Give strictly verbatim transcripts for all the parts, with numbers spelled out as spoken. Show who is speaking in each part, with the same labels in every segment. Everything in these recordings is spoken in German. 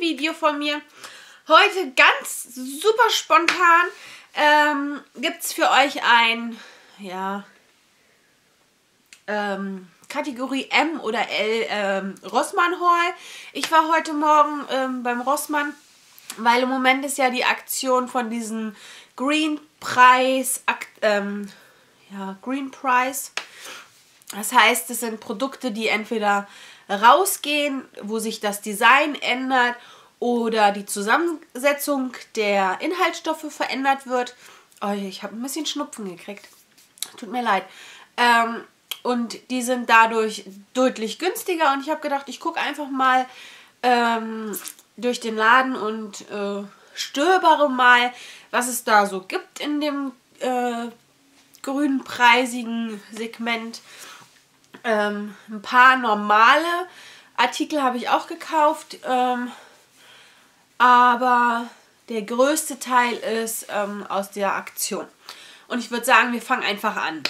Speaker 1: Video von mir. Heute ganz super spontan ähm, gibt es für euch ein, ja, ähm, Kategorie M oder L ähm, Rossmann Haul. Ich war heute Morgen ähm, beim Rossmann, weil im Moment ist ja die Aktion von diesem Green Price, ähm, ja, Green Price. Das heißt, es sind Produkte, die entweder rausgehen, wo sich das Design ändert oder die Zusammensetzung der Inhaltsstoffe verändert wird. Oh, ich habe ein bisschen Schnupfen gekriegt. Tut mir leid. Ähm, und die sind dadurch deutlich günstiger. Und ich habe gedacht, ich gucke einfach mal ähm, durch den Laden und äh, stöbere mal, was es da so gibt in dem äh, grünpreisigen Segment. Ähm, ein paar normale Artikel habe ich auch gekauft, ähm, aber der größte Teil ist ähm, aus der Aktion. Und ich würde sagen, wir fangen einfach an.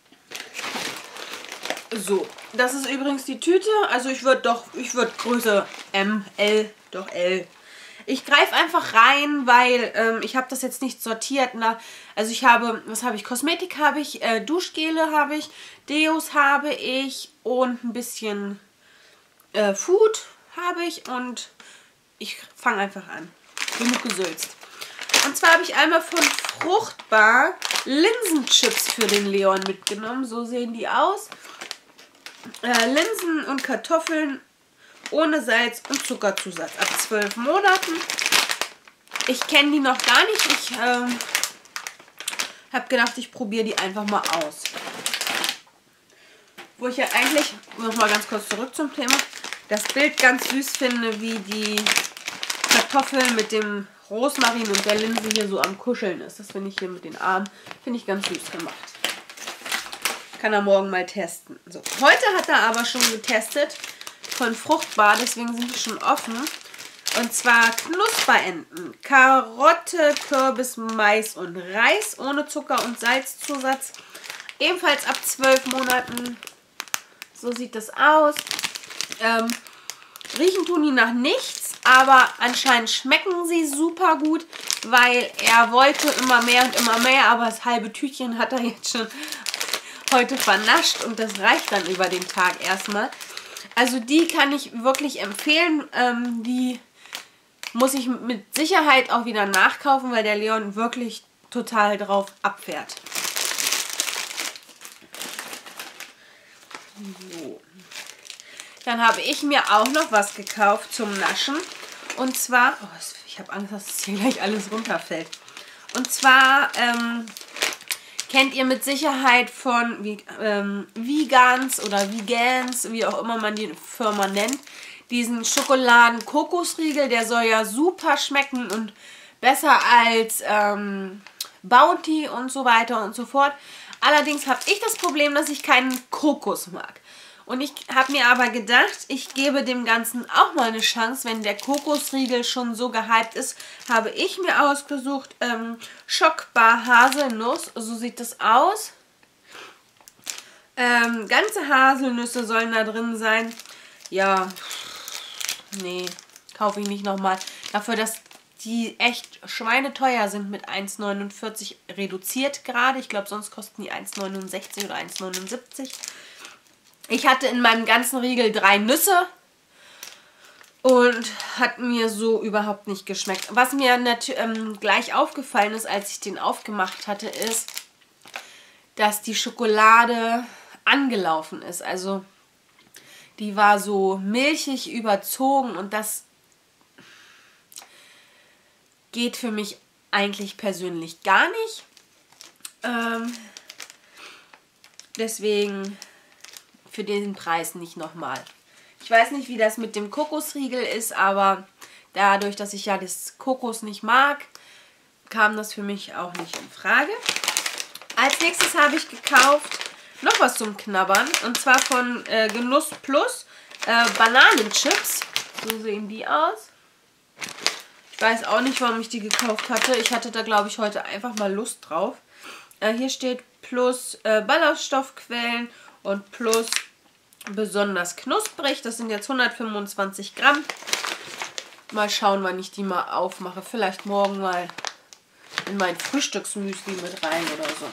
Speaker 1: So, das ist übrigens die Tüte. Also ich würde doch, ich würde Größe M, L, doch L. Ich greife einfach rein, weil ähm, ich habe das jetzt nicht sortiert. Na, also ich habe, was habe ich? Kosmetik habe ich, äh, Duschgele habe ich, Deos habe ich und ein bisschen äh, Food habe ich und ich fange einfach an. Genug gesülzt. Und zwar habe ich einmal von Fruchtbar Linsenchips für den Leon mitgenommen. So sehen die aus. Äh, Linsen und Kartoffeln ohne Salz und Zuckerzusatz. Ab zwölf Monaten. Ich kenne die noch gar nicht. Ich ähm, habe gedacht, ich probiere die einfach mal aus. Wo ich ja eigentlich, noch mal ganz kurz zurück zum Thema, das Bild ganz süß finde, wie die Kartoffeln mit dem Rosmarin und der Linse hier so am Kuscheln ist. Das finde ich hier mit den Armen, finde ich ganz süß gemacht. Kann er morgen mal testen. So, heute hat er aber schon getestet von Fruchtbar, deswegen sind die schon offen. Und zwar Knusperenten, Karotte, Kürbis, Mais und Reis ohne Zucker und Salzzusatz. Ebenfalls ab zwölf Monaten. So sieht das aus. Ähm, riechen tun die nach nichts, aber anscheinend schmecken sie super gut, weil er wollte immer mehr und immer mehr, aber das halbe Tütchen hat er jetzt schon heute vernascht und das reicht dann über den Tag erstmal. Also die kann ich wirklich empfehlen. Ähm, die muss ich mit Sicherheit auch wieder nachkaufen, weil der Leon wirklich total drauf abfährt. So. Dann habe ich mir auch noch was gekauft zum Naschen. Und zwar, oh, ich habe Angst, dass hier gleich alles runterfällt. Und zwar ähm, kennt ihr mit Sicherheit von wie, ähm, Vegans oder Vegans, wie auch immer man die Firma nennt, diesen Schokoladen-Kokosriegel. Der soll ja super schmecken und besser als ähm, Bounty und so weiter und so fort. Allerdings habe ich das Problem, dass ich keinen Kokos mag. Und ich habe mir aber gedacht, ich gebe dem Ganzen auch mal eine Chance, wenn der Kokosriegel schon so gehypt ist, habe ich mir ausgesucht, ähm, Schockbar Haselnuss, so sieht das aus. Ähm, ganze Haselnüsse sollen da drin sein. Ja, nee, kaufe ich nicht nochmal. Dafür, dass die echt schweineteuer sind mit eins neunundvierzig reduziert gerade. Ich glaube, sonst kosten die eins neunundsechzig oder eins neunundsiebzig. Ich hatte in meinem ganzen Riegel drei Nüsse und hat mir so überhaupt nicht geschmeckt. Was mir ähm, gleich aufgefallen ist, als ich den aufgemacht hatte, ist, dass die Schokolade angelaufen ist. Also die war so milchig überzogen und das geht für mich eigentlich persönlich gar nicht. Ähm, deswegen für den Preis nicht nochmal. Ich weiß nicht, wie das mit dem Kokosriegel ist, aber dadurch, dass ich ja das Kokos nicht mag, kam das für mich auch nicht in Frage. Als nächstes habe ich gekauft noch was zum Knabbern, und zwar von äh, Genuss Plus äh, Bananenchips. So sehen die aus. Ich weiß auch nicht, warum ich die gekauft hatte. Ich hatte da, glaube ich, heute einfach mal Lust drauf. Äh, hier steht Plus äh, Ballaststoffquellen und Plus besonders knusprig. Das sind jetzt hundertfünfundzwanzig Gramm. Mal schauen, wann ich die mal aufmache. Vielleicht morgen mal in mein Frühstücksmüsli mit rein oder so.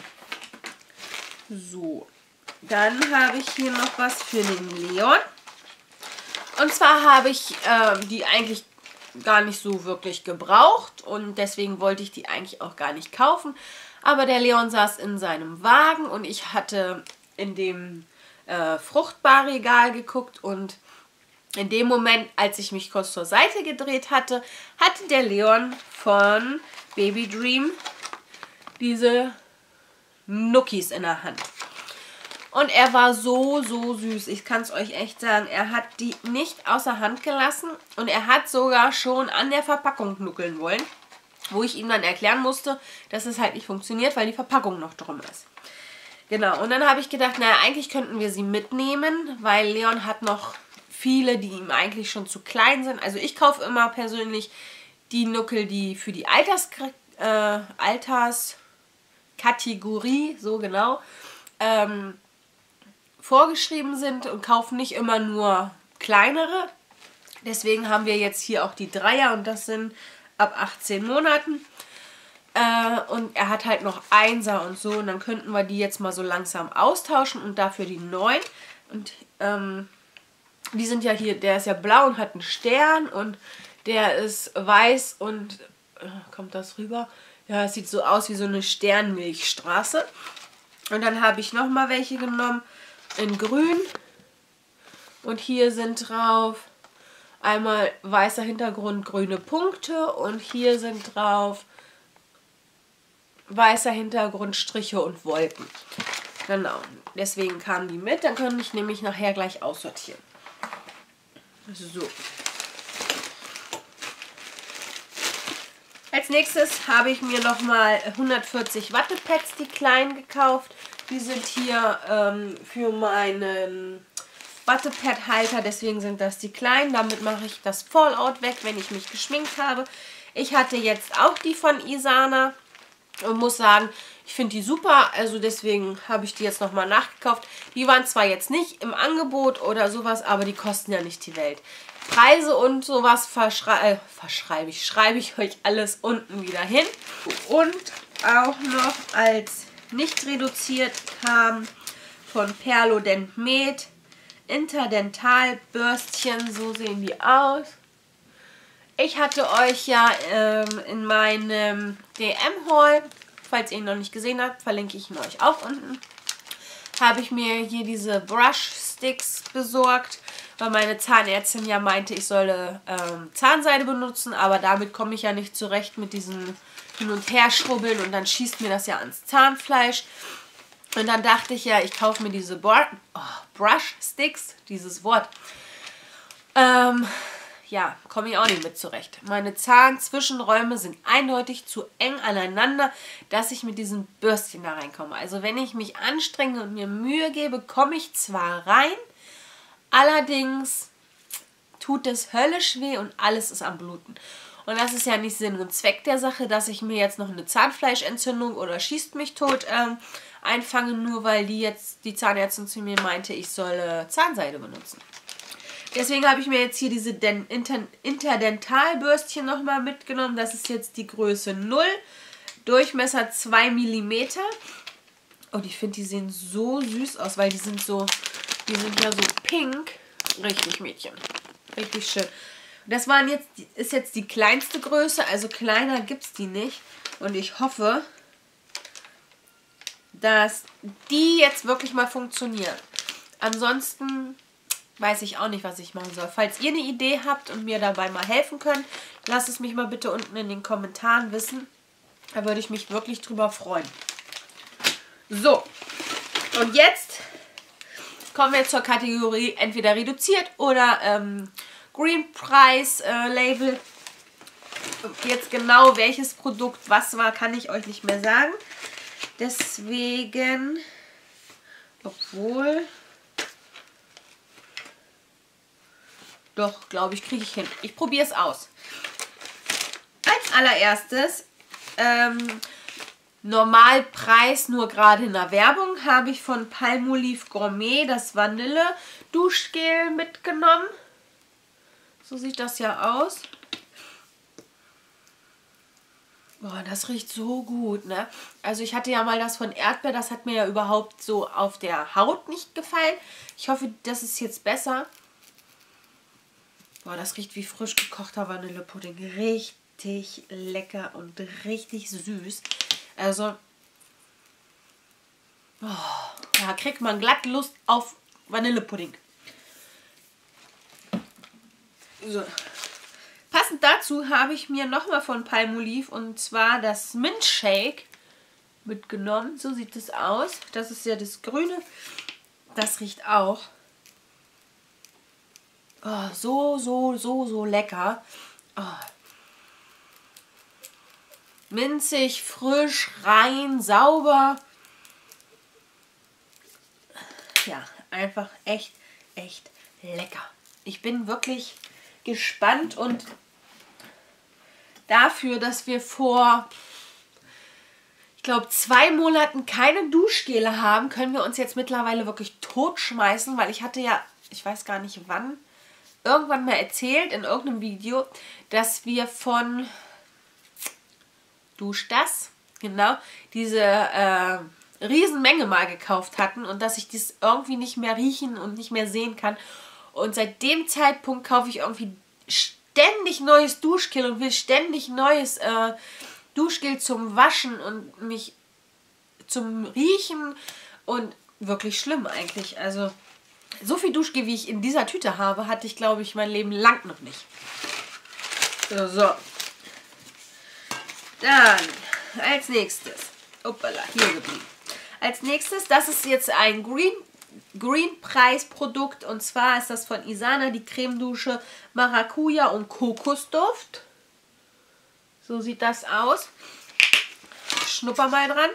Speaker 1: So, dann habe ich hier noch was für den Leon. Und zwar habe ich äh, die eigentlich gar nicht so wirklich gebraucht und deswegen wollte ich die eigentlich auch gar nicht kaufen. Aber der Leon saß in seinem Wagen und ich hatte in dem äh, Fruchtbarregal geguckt und in dem Moment, als ich mich kurz zur Seite gedreht hatte, hatte der Leon von Baby Dream diese Nuckis in der Hand. Und er war so, so süß. Ich kann es euch echt sagen. Er hat die nicht außer Hand gelassen. Und er hat sogar schon an der Verpackung nuckeln wollen. Wo ich ihm dann erklären musste, dass es halt nicht funktioniert, weil die Verpackung noch drum ist. Genau. Und dann habe ich gedacht, naja, eigentlich könnten wir sie mitnehmen. Weil Leon hat noch viele, die ihm eigentlich schon zu klein sind. Also ich kaufe immer persönlich die Nuckel, die für die Alters, äh, Alterskategorie, so genau, ähm, vorgeschrieben sind und kaufen nicht immer nur kleinere. Deswegen haben wir jetzt hier auch die Dreier und das sind ab achtzehn Monaten. Äh, und er hat halt noch Einser und so und dann könnten wir die jetzt mal so langsam austauschen und dafür die neun. Und ähm, die sind ja hier, der ist ja blau und hat einen Stern und der ist weiß und, äh, kommt das rüber? Ja, es sieht so aus wie so eine Sternmilchstraße. Und dann habe ich nochmal welche genommen in grün und hier sind drauf einmal weißer Hintergrund, grüne Punkte und hier sind drauf weißer Hintergrund, Striche und Wolken. Genau, deswegen kamen die mit, dann kann ich nämlich nachher gleich aussortieren. So. Als nächstes habe ich mir nochmal hundertvierzig Wattepads, die kleinen, gekauft. Die sind hier ähm, für meinen Wattepad-Halter, deswegen sind das die kleinen. Damit mache ich das Fallout weg, wenn ich mich geschminkt habe. Ich hatte jetzt auch die von Isana und muss sagen, ich finde die super. Also deswegen habe ich die jetzt nochmal nachgekauft. Die waren zwar jetzt nicht im Angebot oder sowas, aber die kosten ja nicht die Welt. Preise und sowas verschrei äh, verschreibe ich, schreibe ich euch alles unten wieder hin. Und auch noch als nicht reduziert kam von Perlodent Med Interdentalbürstchen, so sehen die aus. Ich hatte euch ja ähm, in meinem D M-Haul, falls ihr ihn noch nicht gesehen habt, verlinke ich ihn euch auch unten, habe ich mir hier diese Brush Sticks besorgt, weil meine Zahnärztin ja meinte, ich solle ähm, Zahnseide benutzen, aber damit komme ich ja nicht zurecht mit diesen Hin- und Herschrubbeln und dann schießt mir das ja ans Zahnfleisch. Und dann dachte ich ja, ich kaufe mir diese Br oh, Brush Sticks, dieses Wort. Ähm, ja, komme ich auch nicht mit zurecht. Meine Zahnzwischenräume sind eindeutig zu eng aneinander, dass ich mit diesem Bürstchen da reinkomme. Also wenn ich mich anstrenge und mir Mühe gebe, komme ich zwar rein, allerdings tut es höllisch weh und alles ist am Bluten. Und das ist ja nicht Sinn und Zweck der Sache, dass ich mir jetzt noch eine Zahnfleischentzündung oder schießt mich tot ähm, einfange, nur weil die jetzt die Zahnärztin zu mir meinte, ich solle Zahnseide benutzen. Deswegen habe ich mir jetzt hier diese Inter Interdentalbürstchen nochmal mitgenommen. Das ist jetzt die Größe null, Durchmesser zwei Millimeter. Und ich finde, die sehen so süß aus, weil die sind so, die sind ja so pink. Richtig, Mädchen. Richtig schön. Das waren jetzt, ist jetzt die kleinste Größe, also kleiner gibt es die nicht. Und ich hoffe, dass die jetzt wirklich mal funktionieren. Ansonsten weiß ich auch nicht, was ich machen soll. Falls ihr eine Idee habt und mir dabei mal helfen könnt, lasst es mich mal bitte unten in den Kommentaren wissen. Da würde ich mich wirklich drüber freuen. So, und jetzt kommen wir zur Kategorie entweder reduziert oder ähm, Green Price äh, Label. Jetzt genau welches Produkt was war, kann ich euch nicht mehr sagen. Deswegen, obwohl, doch, glaube ich, kriege ich hin. Ich probiere es aus. Als allererstes, ähm, Normalpreis, nur gerade in der Werbung, habe ich von Palmolive Gourmet das Vanille Duschgel mitgenommen. So sieht das ja aus. Boah, das riecht so gut, ne? Also ich hatte ja mal das von Erdbeer, das hat mir ja überhaupt so auf der Haut nicht gefallen. Ich hoffe, das ist jetzt besser. Boah, das riecht wie frisch gekochter Vanillepudding. Richtig lecker und richtig süß. Also, oh, da kriegt man glatt Lust auf Vanillepudding. So. Passend dazu habe ich mir nochmal von Palmolive und zwar das Mint Shake mitgenommen. So sieht es aus. Das ist ja das Grüne. Das riecht auch. Oh, so, so, so, so lecker. Oh. Minzig, frisch, rein, sauber. Ja, einfach echt, echt lecker. Ich bin wirklich gespannt und dafür, dass wir vor, ich glaube, zwei Monaten keine Duschgele haben, können wir uns jetzt mittlerweile wirklich totschmeißen, weil ich hatte ja, ich weiß gar nicht wann, irgendwann mal erzählt in irgendeinem Video, dass wir von Dusch das, genau, diese äh, Riesenmenge mal gekauft hatten und dass ich das irgendwie nicht mehr riechen und nicht mehr sehen kann. Und seit dem Zeitpunkt kaufe ich irgendwie ständig neues Duschgel und will ständig neues äh, Duschgel zum Waschen und mich zum Riechen und wirklich schlimm eigentlich. Also so viel Duschgel, wie ich in dieser Tüte habe, hatte ich, glaube ich, mein Leben lang noch nicht. So, so. Dann als nächstes, hoppala, hier geblieben. Als nächstes, das ist jetzt ein Green Green Preis Produkt und zwar ist das von Isana die Cremedusche Maracuja und Kokosduft. So sieht das aus. Schnupper mal dran.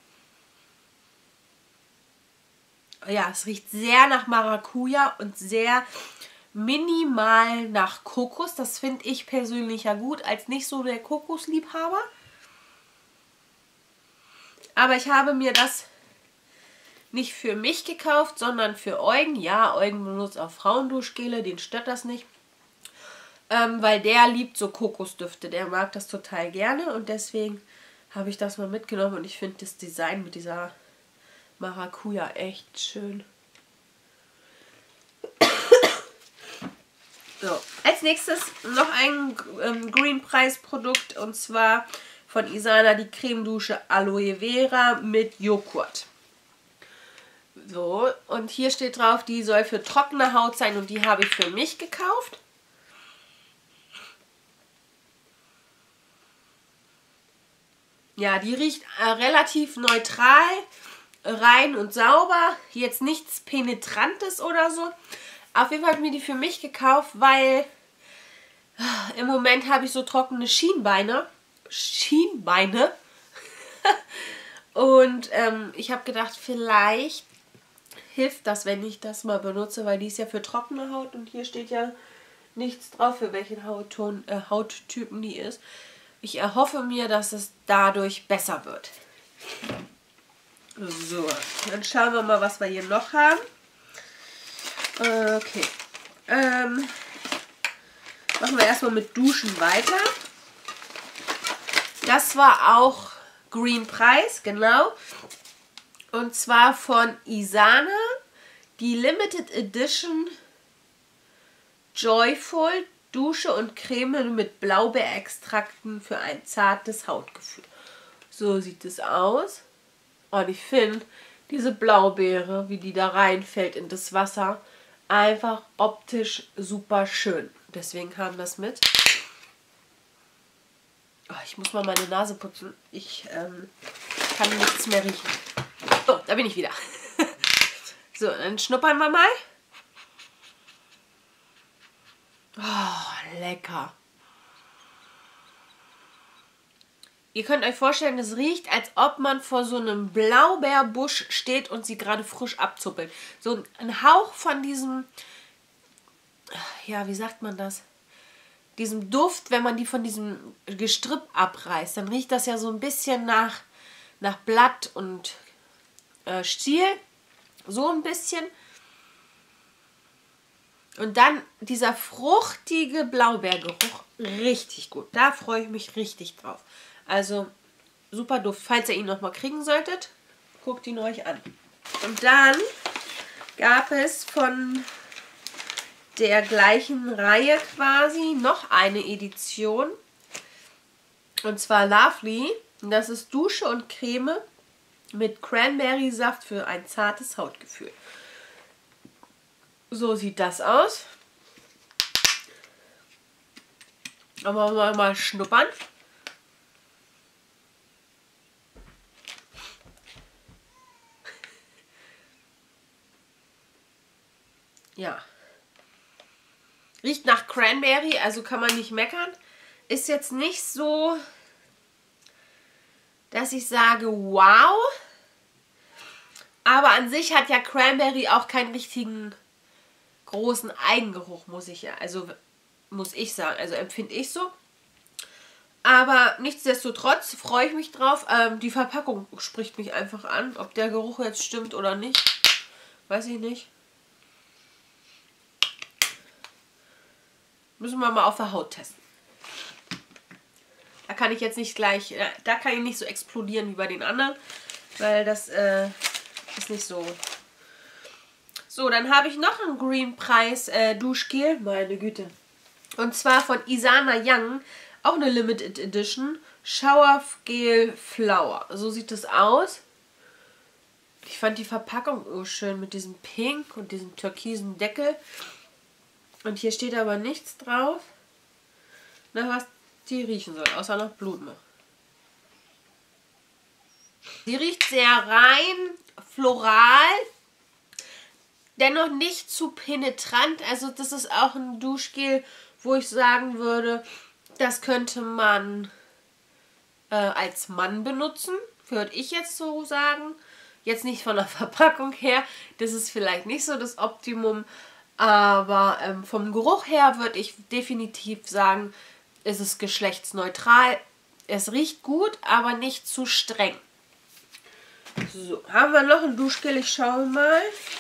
Speaker 1: Ja, es riecht sehr nach Maracuja und sehr minimal nach Kokos. Das finde ich persönlich ja gut, als nicht so der Kokosliebhaber. Aber ich habe mir das nicht für mich gekauft, sondern für Eugen. Ja, Eugen benutzt auch Frauenduschgele, den stört das nicht. Ähm, weil der liebt so Kokosdüfte, der mag das total gerne und deswegen habe ich das mal mitgenommen und ich finde das Design mit dieser Maracuja echt schön. So, als nächstes noch ein ähm, Green Preis Produkt und zwar von Isana die Cremedusche Aloe Vera mit Joghurt. So, und hier steht drauf, die soll für trockene Haut sein und die habe ich für mich gekauft. Ja, die riecht äh, relativ neutral, rein und sauber. Jetzt nichts Penetrantes oder so. Auf jeden Fall habe ich mir die für mich gekauft, weil äh, im Moment habe ich so trockene Schienbeine. Schienbeine. Und ähm, ich habe gedacht, vielleicht hilft das, wenn ich das mal benutze, weil die ist ja für trockene Haut und hier steht ja nichts drauf, für welchen Hautton, äh, Hauttypen die ist. Ich erhoffe mir, dass es dadurch besser wird. So, dann schauen wir mal, was wir hier noch haben. Okay. Ähm, machen wir erstmal mit Duschen weiter. Das war auch Green Preis, genau. Und zwar von Isana, die Limited Edition Joyful Dusche und Creme mit Blaubeerextrakten für ein zartes Hautgefühl. So sieht es aus. Und ich finde diese Blaubeere, wie die da reinfällt in das Wasser, einfach optisch super schön. Deswegen kam das mit. Oh, ich muss mal meine Nase putzen. Ich ähm, kann nichts mehr riechen. So, da bin ich wieder. So, dann schnuppern wir mal. Oh, lecker. Ihr könnt euch vorstellen, es riecht, als ob man vor so einem Blaubeerbusch steht und sie gerade frisch abzuppelt. So ein Hauch von diesem, ja, wie sagt man das? Diesem Duft, wenn man die von diesem Gestrüpp abreißt, dann riecht das ja so ein bisschen nach, nach Blatt und äh, Stiel. So ein bisschen. Und dann dieser fruchtige Blaubeergeruch. Richtig gut. Da freue ich mich richtig drauf. Also super Duft. Falls ihr ihn nochmal kriegen solltet, guckt ihn euch an. Und dann gab es von der gleichen Reihe quasi noch eine Edition. Und zwar Lovely. Das ist Dusche und Creme mit Cranberry-Saft für ein zartes Hautgefühl. So sieht das aus. Aber mal, mal schnuppern. Ja. Riecht nach Cranberry, also kann man nicht meckern. Ist jetzt nicht so, dass ich sage, wow. Aber an sich hat ja Cranberry auch keinen richtigen großen Eigengeruch, muss ich ja, also muss ich sagen, also empfinde ich so. Aber nichtsdestotrotz freue ich mich drauf. Ähm, die Verpackung spricht mich einfach an. Ob der Geruch jetzt stimmt oder nicht, weiß ich nicht. Müssen wir mal auf der Haut testen. Da kann ich jetzt nicht gleich, da kann ich nicht so explodieren wie bei den anderen, weil das äh, ist nicht so. So, dann habe ich noch ein Green Price äh, Duschgel, meine Güte. Und zwar von Isana Young, auch eine Limited Edition, Shower Gel Flower. So sieht es aus. Ich fand die Verpackung oh schön mit diesem Pink und diesem türkisen Deckel. Und hier steht aber nichts drauf, nach was die riechen soll, außer nach Blume. Sie riecht sehr rein, floral, dennoch nicht zu penetrant. Also das ist auch ein Duschgel, wo ich sagen würde, das könnte man äh, als Mann benutzen, würde ich jetzt so sagen. Jetzt nicht von der Verpackung her, das ist vielleicht nicht so das Optimum. Aber ähm, vom Geruch her würde ich definitiv sagen, ist es geschlechtsneutral. Es riecht gut, aber nicht zu streng. So, haben wir noch ein Duschgel? Ich schaue mal.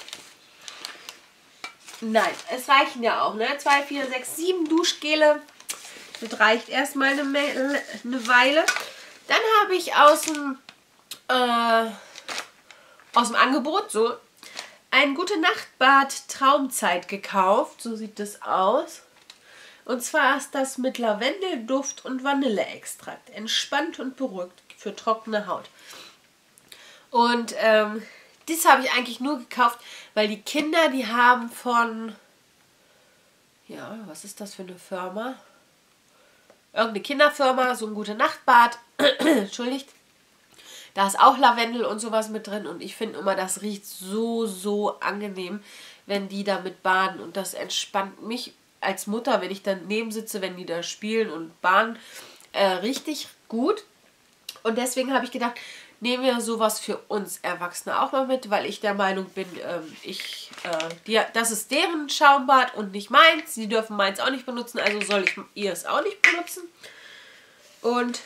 Speaker 1: Nein, es reichen ja auch, ne? zwei, vier, sechs, sieben Duschgele. Das reicht erstmal eine, eine Weile. Dann habe ich aus dem, äh, aus dem Angebot so ein Gute-Nacht-Bad Traumzeit gekauft. So sieht das aus. Und zwar ist das mit Lavendelduft und Vanilleextrakt. Entspannt und beruhigt für trockene Haut. Und ähm, das habe ich eigentlich nur gekauft, weil die Kinder, die haben von, ja, was ist das für eine Firma? Irgendeine Kinderfirma, so ein Gute-Nacht-Bad. Entschuldigt. Da ist auch Lavendel und sowas mit drin. Und ich finde immer, das riecht so, so angenehm, wenn die damit baden. Und das entspannt mich als Mutter, wenn ich daneben sitze, wenn die da spielen und baden, äh, richtig gut. Und deswegen habe ich gedacht, nehmen wir sowas für uns Erwachsene auch mal mit, weil ich der Meinung bin, ähm, ich, äh, die, das ist deren Schaumbad und nicht meins. Sie dürfen meins auch nicht benutzen, also soll ich ihr es auch nicht benutzen. Und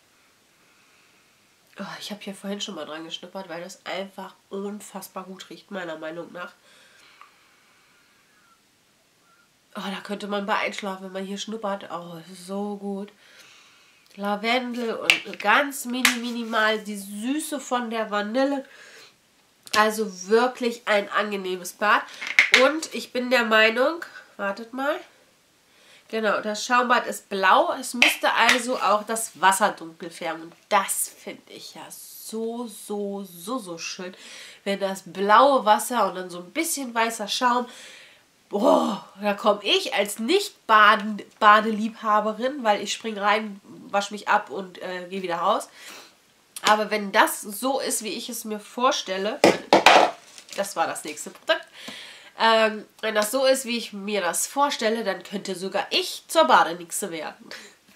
Speaker 1: oh, ich habe hier vorhin schon mal dran geschnuppert, weil das einfach unfassbar gut riecht, meiner Meinung nach. Oh, da könnte man bei einschlafen, wenn man hier schnuppert. Oh, das ist so gut. Lavendel und ganz mini minimal die Süße von der Vanille. Also wirklich ein angenehmes Bad. Und ich bin der Meinung, wartet mal. Genau, das Schaumbad ist blau. Es müsste also auch das Wasser dunkel färben. Und das finde ich ja so, so, so, so schön. Wenn das blaue Wasser und dann so ein bisschen weißer Schaum. Boah, da komme ich als Nicht-Badeliebhaberin, weil ich springe rein, wasche mich ab und äh, gehe wieder raus. Aber wenn das so ist, wie ich es mir vorstelle, das war das nächste Produkt, ähm, wenn das so ist, wie ich mir das vorstelle, dann könnte sogar ich zur Badenixe werden.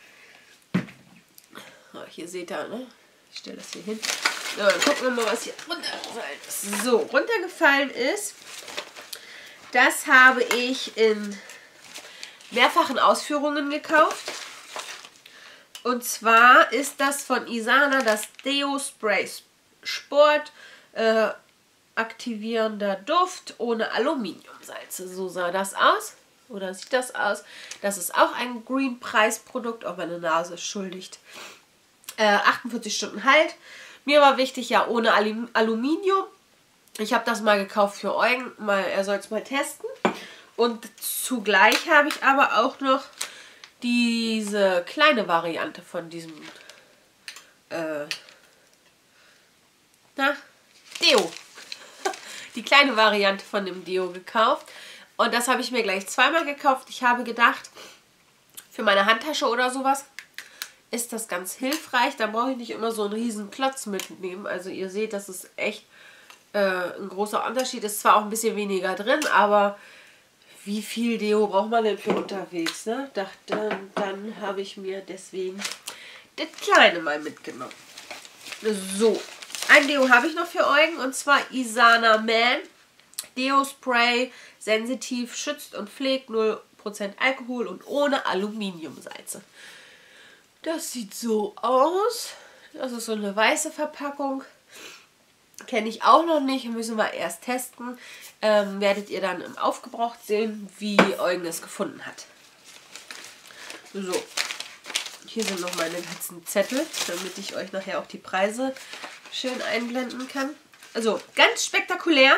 Speaker 1: Oh, hier seht ihr, ne? Ich stelle das hier hin. So, dann gucken wir mal, was hier runtergefallen ist. So, runtergefallen ist. Das habe ich in mehrfachen Ausführungen gekauft. Und zwar ist das von Isana das Deo Spray Sport äh, aktivierender Duft ohne Aluminiumsalze. So sah das aus. Oder sieht das aus? Das ist auch ein Green Preis Produkt. Oh, meine Nase ist schuldigt. Äh, achtundvierzig Stunden Halt. Mir war wichtig, ja, ohne Alum Aluminium. Ich habe das mal gekauft für Eugen. Mal, er soll es mal testen. Und zugleich habe ich aber auch noch diese kleine Variante von diesem äh, na, Deo. Die kleine Variante von dem Deo gekauft. Und das habe ich mir gleich zweimal gekauft. Ich habe gedacht, für meine Handtasche oder sowas ist das ganz hilfreich. Da brauche ich nicht immer so einen riesen Klotz mitnehmen. Also ihr seht, das ist echt äh, ein großer Unterschied. Ist zwar auch ein bisschen weniger drin, aber wie viel Deo braucht man denn für unterwegs? Ne? Dachte, dann, dann habe ich mir deswegen das kleine mal mitgenommen. So, ein Deo habe ich noch für Eugen und zwar Isana Man Deo Spray, sensitiv, schützt und pflegt, null Prozent Alkohol und ohne Aluminiumsalze. Das sieht so aus. Das ist so eine weiße Verpackung. Kenne ich auch noch nicht, müssen wir erst testen. Ähm, werdet ihr dann im Aufgebraucht sehen, wie Eugen es gefunden hat. So, hier sind noch meine ganzen Zettel, damit ich euch nachher auch die Preise schön einblenden kann. Also, ganz spektakulär.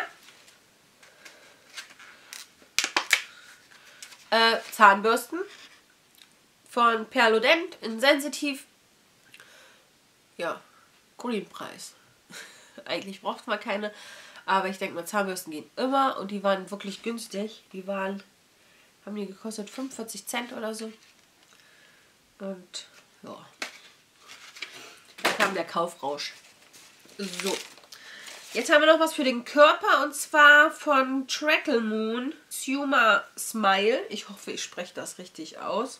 Speaker 1: Äh, Zahnbürsten von Perlodent in sensitiv. Ja, Greenpreis. Eigentlich braucht man keine, aber ich denke mal, Zahnbürsten gehen immer und die waren wirklich günstig. Die waren, haben die gekostet fünfundvierzig Cent oder so. Und ja, da kam der Kaufrausch. So, jetzt haben wir noch was für den Körper und zwar von Trackle Moon Suma Smile. Ich hoffe, ich spreche das richtig aus.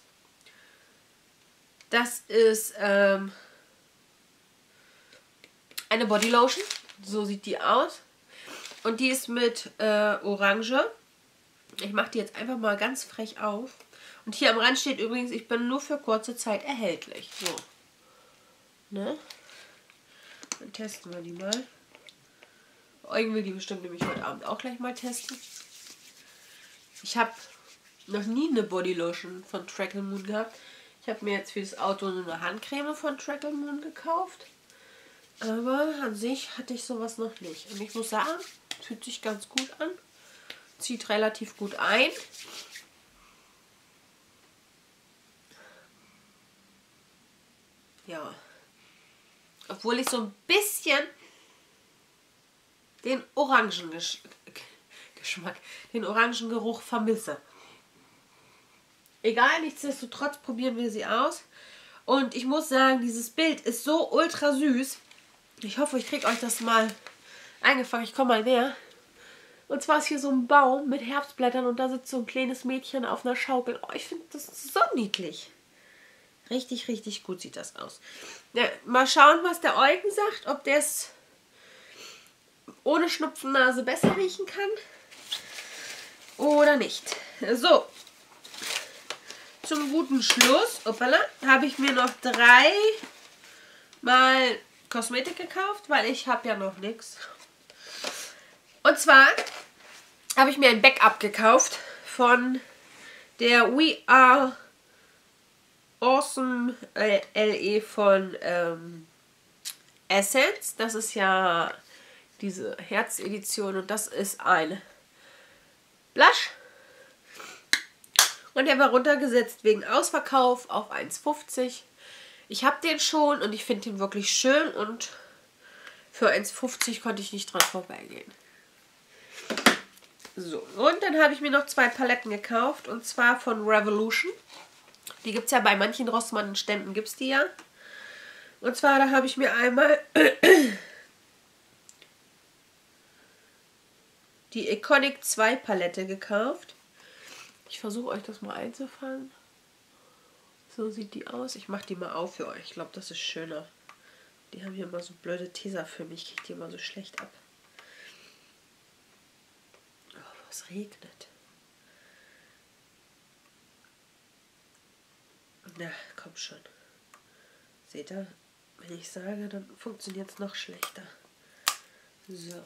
Speaker 1: Das ist ähm, eine Bodylotion. So sieht die aus. Und die ist mit äh, Orange. Ich mache die jetzt einfach mal ganz frech auf. Und hier am Rand steht übrigens, ich bin nur für kurze Zeit erhältlich. So. Ne? Dann testen wir die mal. Eugen will die bestimmt nämlich heute Abend auch gleich mal testen. Ich habe noch nie eine Bodylotion von Trackle Moon gehabt. Ich habe mir jetzt für das Auto eine Handcreme von Trackle Moon gekauft. Aber an sich hatte ich sowas noch nicht. Und ich muss sagen, fühlt sich ganz gut an. Zieht relativ gut ein. Ja. Obwohl ich so ein bisschen den Orangengeschmack, den Orangengeruch vermisse. Egal, nichtsdestotrotz probieren wir sie aus. Und ich muss sagen, dieses Bild ist so ultra süß. Ich hoffe, ich kriege euch das mal eingefangen. Ich komme mal näher. Und zwar ist hier so ein Baum mit Herbstblättern und da sitzt so ein kleines Mädchen auf einer Schaukel. Oh, ich finde das so niedlich. Richtig, richtig gut sieht das aus. Ja, mal schauen, was der Eugen sagt, ob der es ohne Schnupfennase besser riechen kann oder nicht. So, zum guten Schluss, opala, habe ich mir noch drei mal Kosmetik gekauft, weil ich habe ja noch nichts. Und zwar habe ich mir ein Backup gekauft von der We Are Awesome L E von ähm, Essence. Das ist ja diese Herzedition und das ist ein Blush. Und der war runtergesetzt wegen Ausverkauf auf eins fünfzig. Ich habe den schon und ich finde den wirklich schön und für eins fünfzig konnte ich nicht dran vorbeigehen. So, und dann habe ich mir noch zwei Paletten gekauft und zwar von Revolution. Die gibt es ja bei manchen Rossmann-Ständen, gibt es die ja. Und zwar, da habe ich mir einmal die Iconic zwei Palette gekauft. Ich versuche euch das mal einzufangen. So sieht die aus. Ich mache die mal auf für euch. Ich glaube, das ist schöner. Die haben hier immer so blöde Teser für mich. Ich kriege die immer so schlecht ab. Oh, es regnet. Na, komm schon. Seht ihr? Wenn ich sage, dann funktioniert es noch schlechter. So.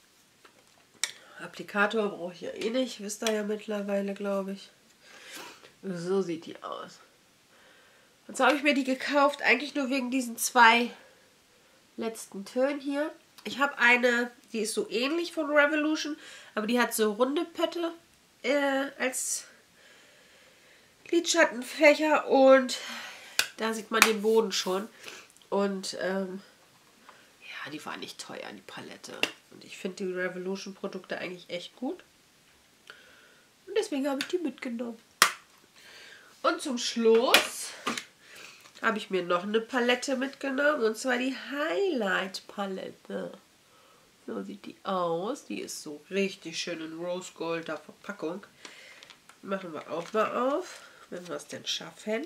Speaker 1: Applikator brauche ich ja eh nicht. Wisst ihr ja mittlerweile, glaube ich. So sieht die aus. Und so habe ich mir die gekauft, eigentlich nur wegen diesen zwei letzten Tönen hier. Ich habe eine, die ist so ähnlich von Revolution, aber die hat so runde Pötte äh, als Lidschattenfächer und da sieht man den Boden schon. Und ähm, ja, die war nicht teuer, die Palette. Und ich finde die Revolution-Produkte eigentlich echt gut. Und deswegen habe ich die mitgenommen. Und zum Schluss habe ich mir noch eine Palette mitgenommen. Und zwar die Highlight-Palette. So sieht die aus. Die ist so richtig schön in Rose-Golder Verpackung. Machen wir auch mal auf, wenn wir es denn schaffen.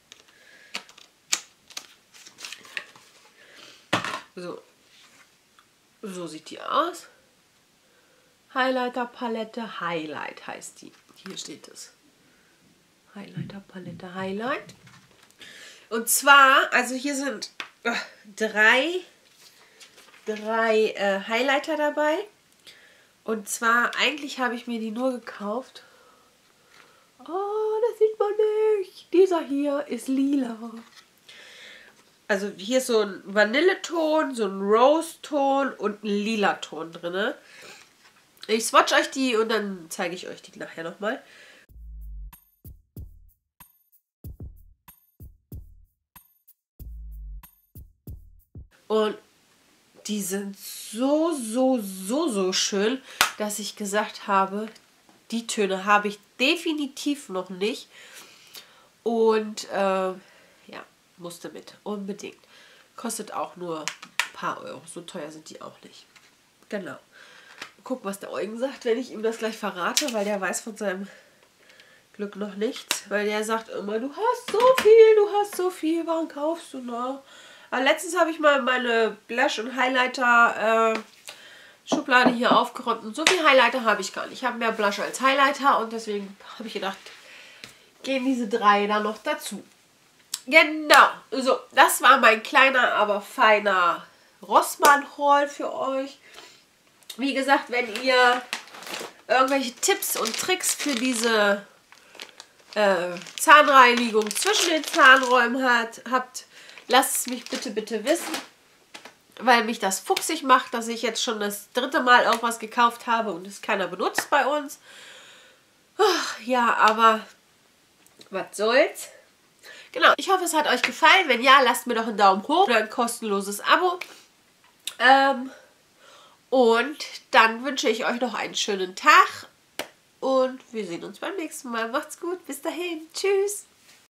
Speaker 1: So. So sieht die aus. Highlighter Palette Highlight heißt die. Hier steht es. Highlighter Palette Highlight. Und zwar, also hier sind äh, drei, drei äh, Highlighter dabei. Und zwar, eigentlich habe ich mir die nur gekauft. Oh, das sieht man nicht. Dieser hier ist lila. Also hier ist so ein Vanilleton, so ein Rose-Ton und ein Lila-Ton drin. Ich swatch euch die und dann zeige ich euch die nachher nochmal. Und die sind so, so, so, so schön, dass ich gesagt habe, die Töne habe ich definitiv noch nicht. Und äh, ja, musste mit. Unbedingt. Kostet auch nur ein paar Euro. So teuer sind die auch nicht. Genau. Gucken, was der Eugen sagt, wenn ich ihm das gleich verrate, weil der weiß von seinem Glück noch nichts. Weil der sagt immer, du hast so viel, du hast so viel, warum kaufst du noch? Aber letztens habe ich mal meine Blush- und Highlighter äh, Schublade hier aufgeräumt. Und so viel Highlighter habe ich gar nicht. Ich habe mehr Blush als Highlighter und deswegen habe ich gedacht, gehen diese drei da noch dazu. Genau, so, das war mein kleiner, aber feiner Rossmann-Haul für euch. Wie gesagt, wenn ihr irgendwelche Tipps und Tricks für diese äh, Zahnreinigung zwischen den Zahnräumen hat, habt, lasst es mich bitte, bitte wissen. Weil mich das fuchsig macht, dass ich jetzt schon das dritte Mal irgendwas gekauft habe und es keiner benutzt bei uns. Ach, ja, aber was soll's. Genau, ich hoffe, es hat euch gefallen. Wenn ja, lasst mir doch einen Daumen hoch oder ein kostenloses Abo. Ähm, und dann wünsche ich euch noch einen schönen Tag. Und wir sehen uns beim nächsten Mal. Macht's gut. Bis dahin. Tschüss.